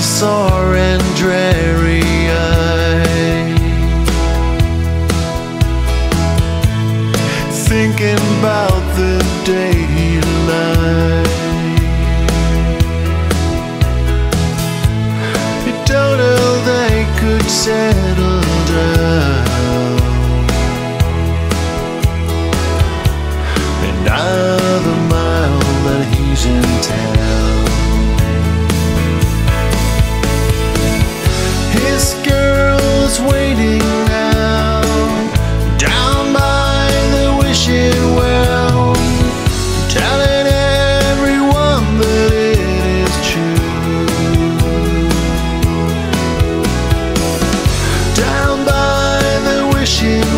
sore and dreary eye, thinking about the day he lied. You don't know they could settle down. Another mile that he's in town. His girl's waiting now, down by the wishing well, telling everyone that it is true. Down by the wishing